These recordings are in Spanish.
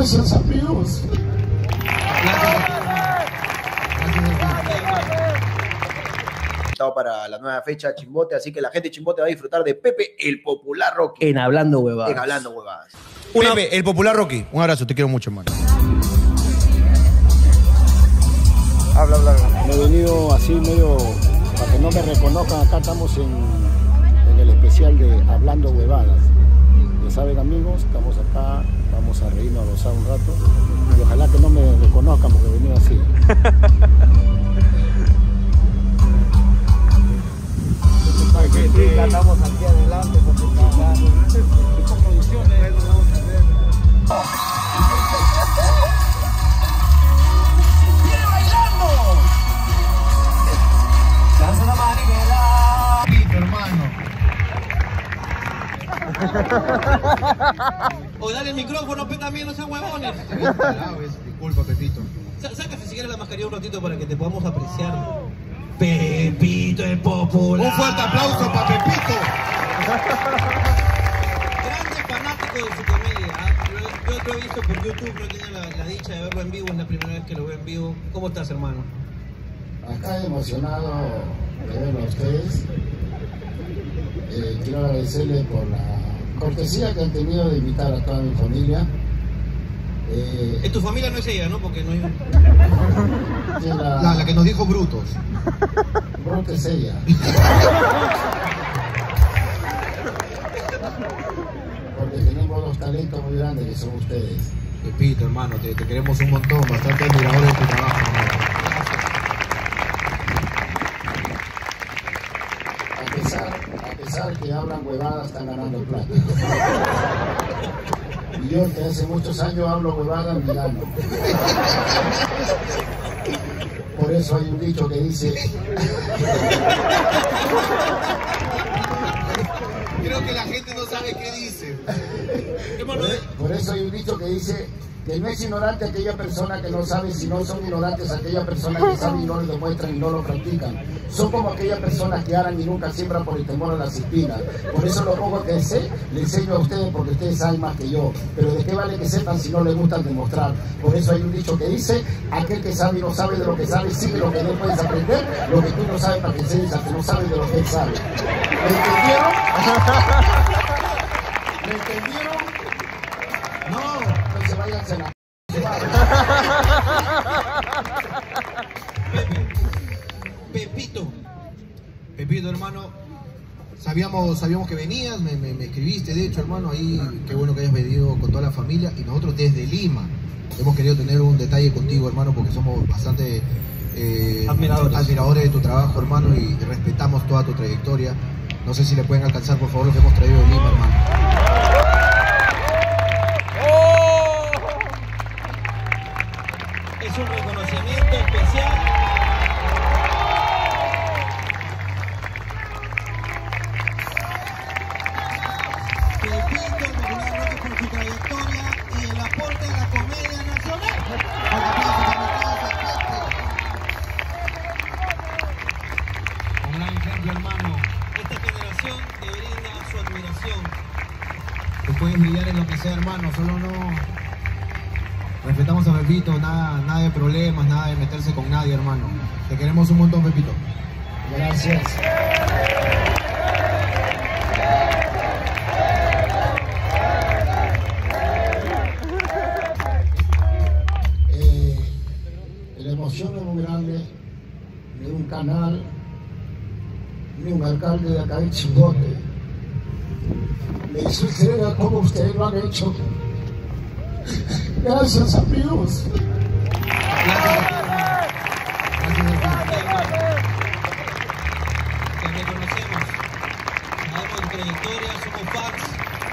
Gracias, amigos. Para la nueva fecha Chimbote, así que la gente de Chimbote va a disfrutar de Pepe el Popular Rocky. En Hablando Huevadas. En Hablando Huevadas. Pepe, el Popular Rocky. Un abrazo, te quiero mucho, hermano. Habla. Me he venido así medio, para que no me reconozcan, acá estamos en el especial de Hablando Huevadas. Ya saben, amigos, estamos acá, vamos a reírnos, a gozar un rato. Y ojalá que no me reconozcan porque he venido así. Sí, estamos aquí adelante porque con producciones vamos a ver. ¡Viene bailando! ¡Danza la maniguela! Pito, hermano. O dale el micrófono, también, no sean huevones. Disculpa, Pepito. Sácate si quieres la mascarilla un ratito para que te podamos apreciar. Pepito el Popular. Un fuerte aplauso para Pepito. Grande fanático de su comedia. Yo lo he visto por YouTube, no tenía la dicha de verlo en vivo, es la primera vez que lo veo en vivo. ¿Cómo estás, hermano? Acá emocionado de verlo a ustedes. Quiero agradecerles por la cortesía que han tenido de invitar a toda mi familia. Tu familia no es ella, ¿no? Porque no hay... La que nos dijo brutos. Bruto es ella. Porque tenemos dos talentos muy grandes que son ustedes. Pepito, hermano, te queremos un montón, bastante admiradores de tu trabajo, hermano. A pesar que hablan huevadas, están ganando plata. Y yo, que hace muchos años hablo huevadas, me gano. Por eso hay un dicho que dice... Creo que la gente no sabe qué dice. Por eso hay un dicho que dice que no es ignorante aquella persona que no sabe, sino son ignorantes aquellas personas que saben y no lo demuestran y no lo practican. Son como aquellas personas que aran y nunca siembran por el temor a las espinas. Por eso lo poco que sé, le enseño a ustedes porque ustedes saben más que yo. Pero de qué vale que sepan si no les gustan demostrar. Por eso hay un dicho que dice, aquel que sabe y no sabe de lo que sabe, sigue lo que no puedes aprender, lo que tú no sabes para que enseñes al que no sabe de lo que él sabe. ¿Me entendieron? ¿Me entendieron? No se vayan a la... Pepito, hermano, sabíamos que venías, me escribiste, de hecho, hermano, ahí, qué bueno que hayas venido con toda la familia, y nosotros desde Lima hemos querido tener un detalle contigo, hermano, porque somos bastante admiradores de tu trabajo, hermano, y respetamos toda tu trayectoria. No sé si le pueden alcanzar, por favor, lo que hemos traído de Lima, hermano. Es un reconocimiento especial. Pepito, Popular Rocky, por su trayectoria y el aporte a la comedia nacional. Un gran ejemplo, hermano. Esta generación te brinda su admiración. Tú puedes brillar en lo que sea, hermano, solo no... Respetamos a Pepito, nada de problemas, nada de meterse con nadie, hermano. Te queremos un montón, Pepito. Gracias. La emoción es muy grande de un canal, de un alcalde de acá en Chimbote. Me suceda como ustedes lo han hecho. Gracias, amigos. Te reconocemos. Sabemos tu trayectoria, somos fans.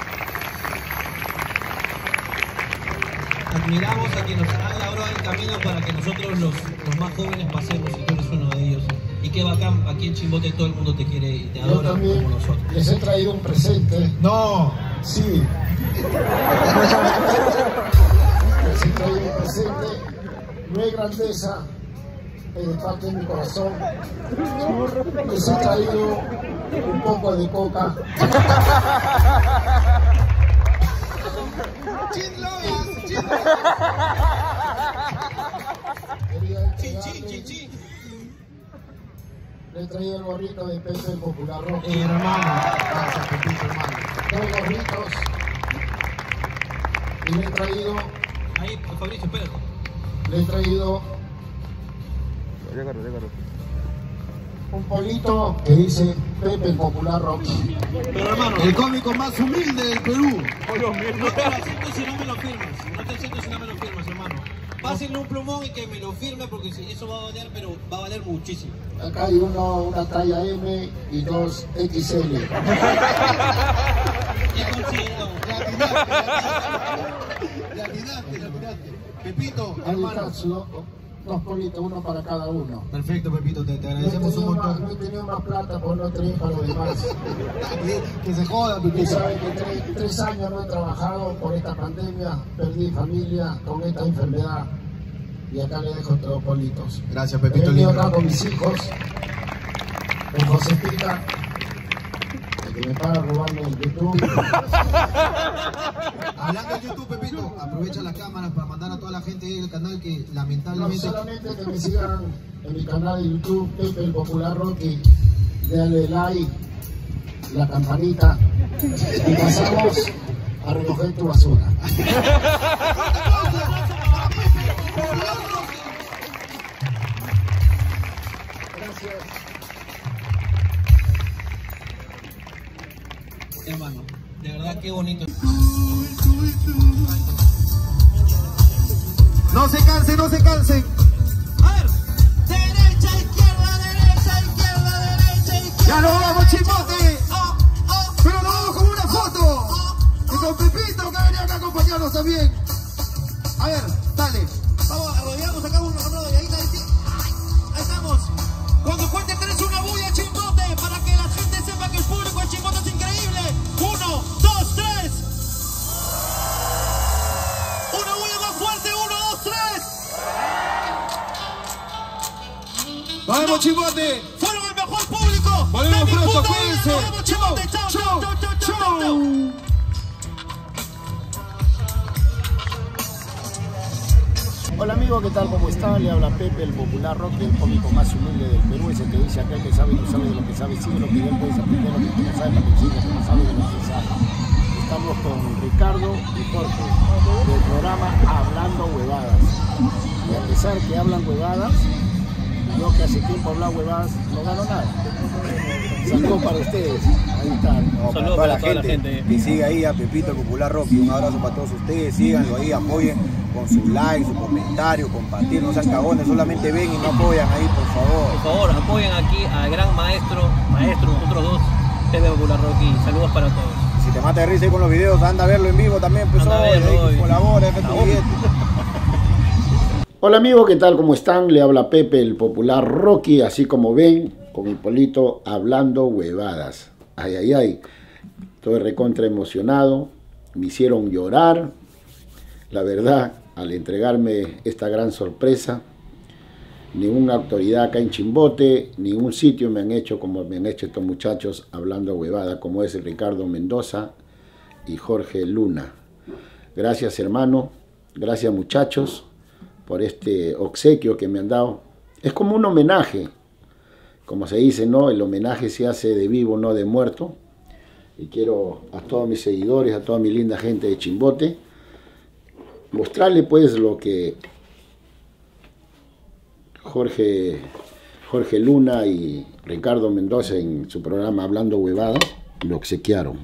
Admiramos a quienes nos han labrado el camino para que nosotros los más jóvenes pasemos, y tú eres uno de ellos. Y qué bacán, aquí en Chimbote todo el mundo te quiere y te adora. Yo también como nosotros. les he traído un presente. ¡No! Sí. Les he traído un presente. No es grandeza, es de parte de mi corazón. Les he traído un poco de coca. Chin. Le he traído el gorrito de Pepe el Popular Rocky. Hermano, gracias, Pepito, hermano. 2 gorritos. Y le he traído, Ahí, Fabricio, espérate. un polito que dice Pepe el Popular Rocky. Pero hermano, El cómico más humilde del Perú. no te lo acepto si no me lo firmas. No te acepto si no me lo firmas, hermano. Pásenle un plumón y que me lo firme porque eso va a valer, pero va a valer muchísimo. Acá hay una talla M y 2 XL. Ya considerado. La tiraste. Pepito, Ahí hermano. está, 2 politos, uno para cada uno. Perfecto, Pepito, te No he agradecemos un tenido montón. no he tenido más plata, pues no he tenido para los demás. Que se joda, Y Pepito. saben que 3 años no he trabajado por esta pandemia, perdí familia con esta enfermedad. Y acá le dejo todos politos. Gracias, He Pepito venido lindo. acá con mis hijos, con José Pica, el que me para robando el YouTube. Hablando de YouTube, Pepito, aprovecha las cámaras para mandar a toda la gente del canal que No lamentablemente... solamente que me sigan en mi canal de YouTube, Pepe el Popular Rocky, denle like, la campanita, y pasamos a recoger tu basura. Gracias. Hermano, de verdad qué bonito. No se cansen, no se cansen. A ver, derecha, izquierda, derecha. Ya nos vamos, Chimbote. Pero nos vamos con una foto. Y con Pepito que venía acá a acompañarnos también. A ver, dale. Vamos a rodearnos acá uno, ahí estamos. Cuando cuente 3, una bulla, Chimbote, para que la gente sepa que el público de Chimbote es increíble. 1, 2, 3. Una bulla más fuerte, 1, 2, 3. Vamos, Chimbote. Fueron el mejor público. Volvemos de mi pronto, puta vida. cuídense. Nos vemos, Chimbote. Chau. Hola amigos, ¿qué tal? ¿Cómo están? Le habla Pepe, el Popular Rocky, el cómico más humilde del Perú, ese que dice acá que sabe y no sabe de lo que sabe, sigue lo que bien puedes aprender, lo que tú no sabes, para que siga, que no sabe de lo que sabe. Estamos con Ricardo y Jorge, del programa Hablando Huevadas. Y a pesar que hablan huevadas, yo que hace tiempo hablaba huevadas, no gano nada. Saludos para ustedes, ahí están. No, para toda la gente que sigue ahí a Pepito el Popular Rocky, un abrazo para todos ustedes, síganlo ahí, apoyen con su like, su comentario, compartir, no sean cagones, solamente ven y no apoyan ahí, por favor. Por favor, apoyen aquí al gran maestro, nosotros dos, Pepe Popular Rocky. Saludos para todos. Si te mata de risa ahí con los videos, anda a verlo en vivo también, pues Anda a oye, verlo, ahí, oye. colabora, deja tu billete. Hola amigos, ¿qué tal? ¿Cómo están? Le habla Pepe, el Popular Rocky, así como ven, con mi polito hablando huevadas. Ay, ay, ay, estoy recontra emocionado, me hicieron llorar, la verdad, al entregarme esta gran sorpresa. Ninguna autoridad acá en Chimbote, ningún sitio me han hecho como me han hecho estos muchachos hablando huevada, como es Ricardo Mendoza y Jorge Luna. Gracias hermano, gracias muchachos por este obsequio que me han dado. Es como un homenaje, como se dice, ¿no? El homenaje se hace de vivo, no de muerto. Y quiero a todos mis seguidores, a toda mi linda gente de Chimbote, mostrarle pues lo que Jorge Luna y Ricardo Mendoza en su programa Hablando Huevadas lo obsequiaron.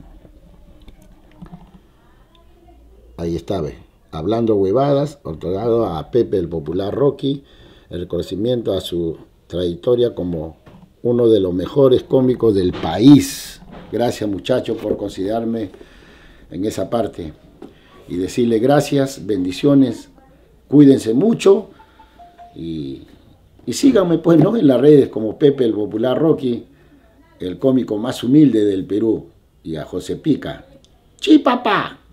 Ahí está, ve. Hablando Huevadas, otorgado a Pepe el Popular Rocky, el reconocimiento a su trayectoria como uno de los mejores cómicos del país. Gracias muchachos por considerarme en esa parte. Y decirle gracias, bendiciones, cuídense mucho y síganme pues, ¿no? En las redes como Pepe el Popular Rocky, el cómico más humilde del Perú, y a José Pica. ¡Sí, papá!